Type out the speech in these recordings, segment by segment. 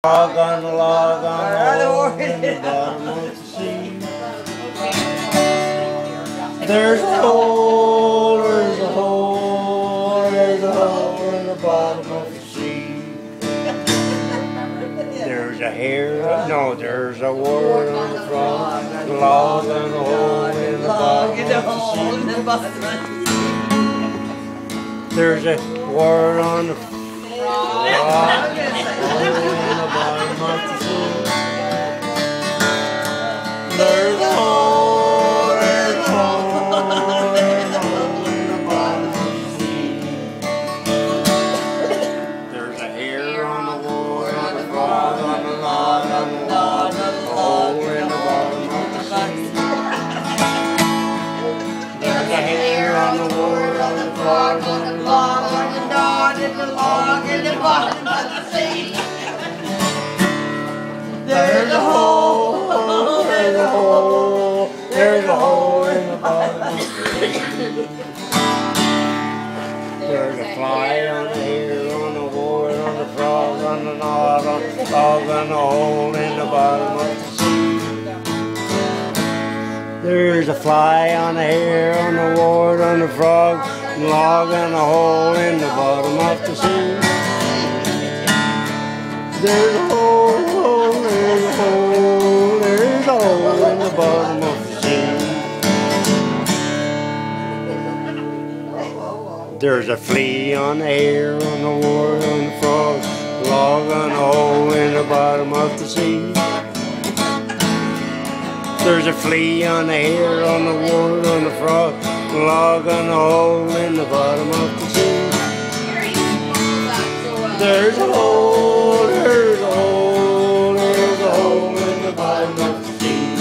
Log on the hole in the bottom of the sea. There's a hole, there's a hole, there's a hole in the bottom of the sea. There's a hair, no, there's a word on the front. Log on the hole in the bottom of the sea. There's a word on the front. There's a hole, there's a hole, there's a hole in the bottom of the sea. There's a hair on the wall, on the frog, on the log, on the log, a hole in the bottom of the sea. There's a hair on the wall, on the frog, on the log, on the dog, and the log in the bottom of the sea. There's a hole, there's a hole, there's a hole in the bottom of the sea. There's a fly on the hair, on the wart, on the frog, on the knot, on the dog, on the hole in the bottom of the sea. There's a fly on the hair, on the wart, on the frog, log, and a hole in the bottom of the sea. There's a hole, there's a hole, there's a hole in the bottom of the sea. There's a flea on the hair, on the wart, on the frog, log, on a hole in the bottom of the sea. There's a flea on the hair, on the wart, on the frog, log, on a hole in the bottom of the sea. There's a hole, there's a hole, there's a hole in the bottom of the sea.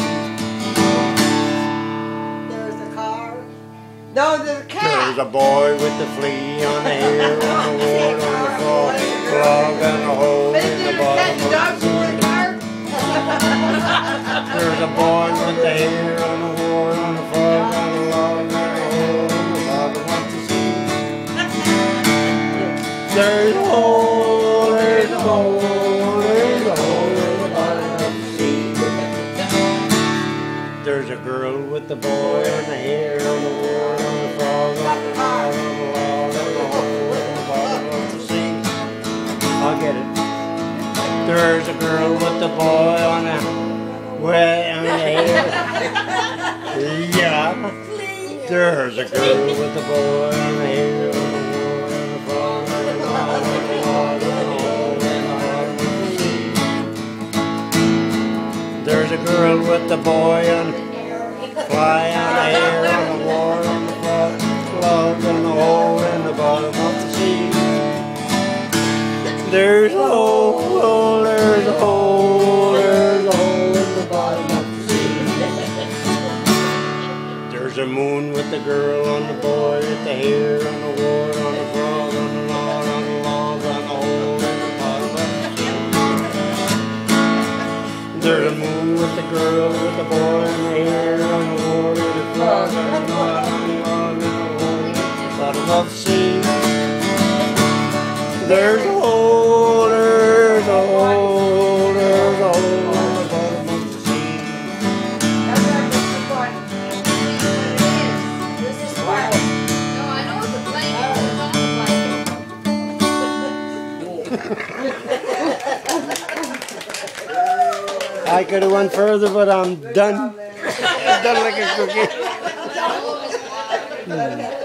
There's a car. No, there's a cat. There's a boy with the flea on the hair, on the wart, on the frog, log, and a hole in the bottom of the sea. There's a boy with the hair, on the wart, on the frog, on the log, and a hole in the bottom of the sea. There's a hole, there's a hole, there's a hole in the bottom of the sea. There's a girl with the boy on the hair, on the wart, on the frog, on the log, on the log, and a hole in the bottom of the sea. I'll get it. There's a girl with the boy on the hair. Yeah. There's a girl with the boy on the hair, on the wart, on the frog, on the log, on the log, and a hole in the bottom of the sea. There's a girl with the boy on the fly on the hair, on the wart, on the frog, log, and a hole in the bottom of the sea. There's a hole, there's a hole, there's a hole in the bottom of the sea. There's a moon with the girl on the boy with the hair, on the wart, on the frog, on the log, on the log, on the hole in the bottom of the sea. There's a moon with the girl with the boy and the hair, on the wart, on the frog, on the log, on the log, and the hole in the bottom of the sea. There's a hole, there's a hole, there's a hole in the bottom of the sea. This is what? No, I know it's a blanket. I could have went further, but I'm done. I'm done like a cookie.